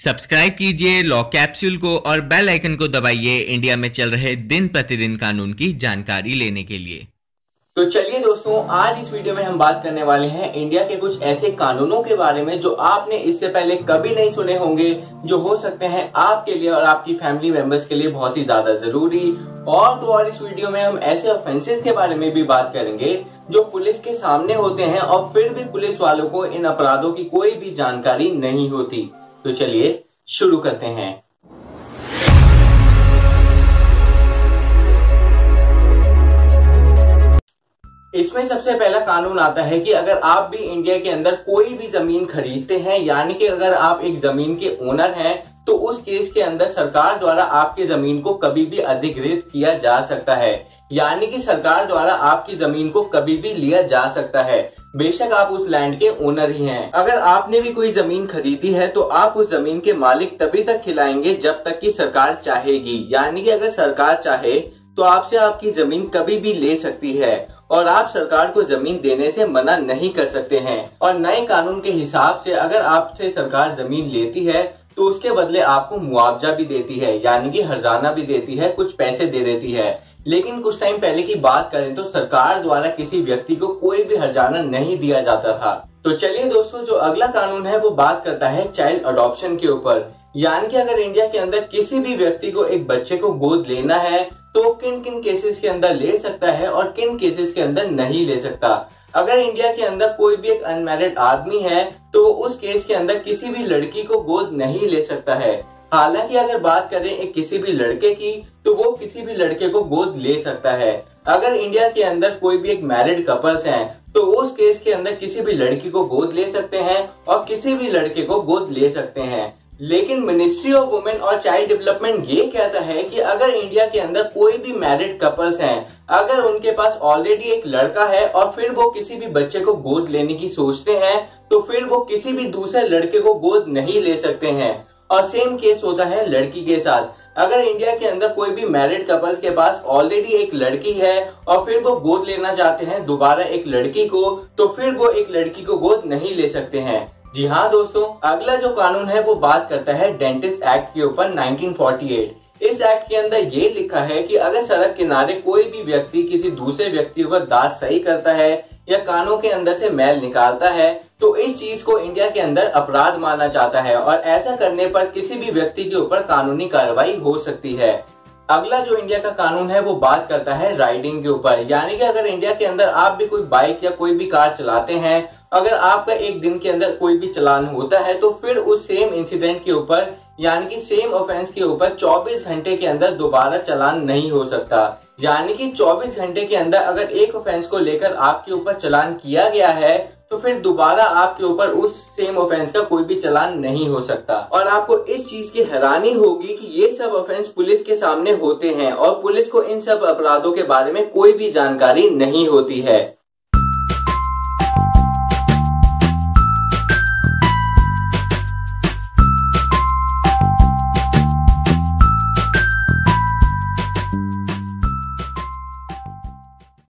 Subscribe कीजिए law capsule को और बेल आइकन को दबाइए इंडिया में चल रहे दिन प्रतिदिन कानून की जानकारी लेने के लिए। तो चलिए दोस्तों, आज इस वीडियो में हम बात करने वाले हैं इंडिया के कुछ ऐसे कानूनों के बारे में जो आपने इससे पहले कभी नहीं सुने होंगे, जो हो सकते हैं आपके लिए और आपकी फैमिली मेंबर्स के लिए बहुत ही ज्यादा जरूरी। और इस वीडियो में हम ऐसे ऑफेंसेस के बारे में भी बात करेंगे जो पुलिस के सामने होते हैं और फिर भी पुलिस वालों को इन अपराधों की कोई भी जानकारी नहीं होती। तो चलिए शुरू करते हैं। इसमें सबसे पहला कानून आता है कि अगर आप भी इंडिया के अंदर कोई भी जमीन खरीदते हैं, यानी कि अगर आप एक जमीन के ओनर हैं, तो उस केस के अंदर सरकार द्वारा आपकी जमीन को कभी भी अधिग्रहित किया जा सकता है। यानी कि सरकार द्वारा आपकी जमीन को कभी भी लिया जा सकता है, बेशक आप उस लैंड के ओनर ही हैं। अगर आपने भी कोई जमीन खरीदी है तो आप उस जमीन के मालिक तभी तक खिलाएंगे जब तक कि सरकार चाहेगी। यानी कि अगर सरकार चाहे तो आपसे आपकी जमीन कभी भी ले सकती है और आप सरकार को जमीन देने से मना नहीं कर सकते हैं। और नए कानून के हिसाब से अगर आपसे सरकार जमीन लेती है तो उसके बदले आपको मुआवजा भी देती है, यानी कि हर्जाना भी देती है, कुछ पैसे दे देती है। लेकिन कुछ टाइम पहले की बात करें तो सरकार द्वारा किसी व्यक्ति को कोई भी हर्जाना नहीं दिया जाता था। तो चलिए दोस्तों, जो अगला कानून है वो बात करता है चाइल्ड अडॉप्शन के ऊपर। यानी कि अगर इंडिया के अंदर किसी भी व्यक्ति को एक बच्चे को गोद लेना है तो किन किन केसेस के अंदर ले सकता है और किन केसेस के अंदर नहीं ले सकता। अगर इंडिया के अंदर कोई भी एक अनमैरिड आदमी है तो उस केस के अंदर किसी भी लड़की को गोद नहीं ले सकता है। हालांकि अगर बात करें एक किसी भी लड़के की तो वो किसी भी लड़के को गोद ले सकता है। अगर इंडिया के अंदर कोई भी एक मैरिड कपल्स हैं तो उस केस के अंदर किसी भी लड़की को गोद ले सकते हैं और किसी भी लड़के को गोद ले सकते हैं। लेकिन मिनिस्ट्री ऑफ वुमेन और चाइल्ड डेवलपमेंट ये कहता है कि अगर इंडिया के अंदर कोई भी मैरिड कपल्स हैं, अगर उनके पास ऑलरेडी एक लड़का है और फिर वो किसी भी बच्चे को गोद लेने की सोचते हैं तो फिर वो किसी भी दूसरे लड़के को गोद नहीं ले सकते हैं। और सेम केस होता है लड़की के साथ। अगर इंडिया के अंदर कोई भी मैरिड कपल्स के पास ऑलरेडी एक लड़की है और फिर वो गोद लेना चाहते हैं दोबारा एक लड़की को, तो फिर वो एक लड़की को गोद नहीं ले सकते हैं। जी हाँ दोस्तों, अगला जो कानून है वो बात करता है डेंटिस्ट एक्ट के ऊपर 1948। इस एक्ट के अंदर ये लिखा है कि अगर सड़क किनारे कोई भी व्यक्ति किसी दूसरे व्यक्ति को दांत सही करता है या कानों के अंदर से मैल निकालता है तो इस चीज को इंडिया के अंदर अपराध माना जाता है और ऐसा करने पर किसी भी व्यक्ति के ऊपर कानूनी कार्रवाई हो सकती है। अगला जो इंडिया का कानून है वो बात करता है राइडिंग के ऊपर। यानी कि अगर इंडिया के अंदर आप भी कोई बाइक या कोई भी कार चलाते हैं, अगर आपका एक दिन के अंदर कोई भी चालान होता है तो फिर उस सेम इंसिडेंट के ऊपर, यानी कि सेम ऑफेंस के ऊपर 24 घंटे के अंदर दोबारा चालान नहीं हो सकता। यानी कि 24 घंटे के अंदर अगर एक ऑफेंस को लेकर आपके ऊपर चालान किया गया है तो फिर दोबारा आपके ऊपर उस सेम ऑफेंस का कोई भी चालान नहीं हो सकता। और आपको इस चीज की हैरानी होगी कि ये सब ऑफेंस पुलिस के सामने होते हैं और पुलिस को इन सब अपराधों के बारे में कोई भी जानकारी नहीं होती है।